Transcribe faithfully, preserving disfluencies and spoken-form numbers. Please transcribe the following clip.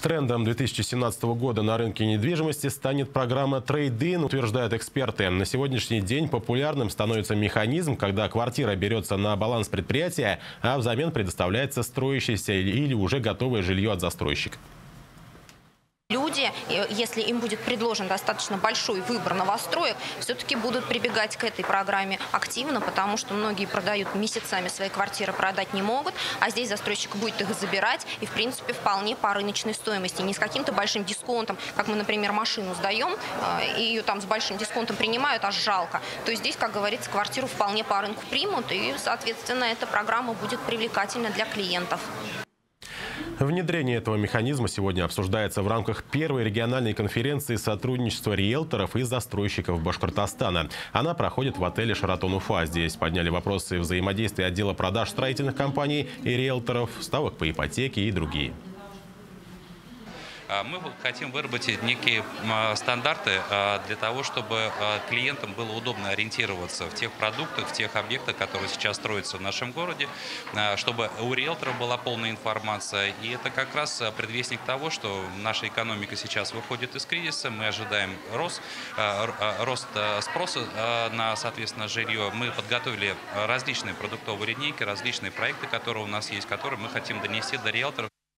Трендом две тысячи семнадцатого года на рынке недвижимости станет программа «Трейд-ин», утверждают эксперты. На сегодняшний день популярным становится механизм, когда квартира берется на баланс предприятия, а взамен предоставляется строящееся или уже готовое жилье от застройщика. Люди, если им будет предложен достаточно большой выбор новостроек, все-таки будут прибегать к этой программе активно, потому что многие продают месяцами свои квартиры, продать не могут, а здесь застройщик будет их забирать и, в принципе, вполне по рыночной стоимости, не с каким-то большим дисконтом, как мы, например, машину сдаем, и ее там с большим дисконтом принимают, аж жалко. То есть здесь, как говорится, квартиру вполне по рынку примут, и, соответственно, эта программа будет привлекательна для клиентов. Внедрение этого механизма сегодня обсуждается в рамках первой региональной конференции сотрудничества риэлторов и застройщиков Башкортостана. Она проходит в отеле «Шаратон Уфа». Здесь подняли вопросы взаимодействия отдела продаж строительных компаний и риэлторов, ставок по ипотеке и другие. Мы хотим выработать некие стандарты для того, чтобы клиентам было удобно ориентироваться в тех продуктах, в тех объектах, которые сейчас строятся в нашем городе, чтобы у риэлтора была полная информация. И это как раз предвестник того, что наша экономика сейчас выходит из кризиса. Мы ожидаем рост, рост спроса на, соответственно, жилье. Мы подготовили различные продуктовые линейки, различные проекты, которые у нас есть, которые мы хотим донести до риэлторов.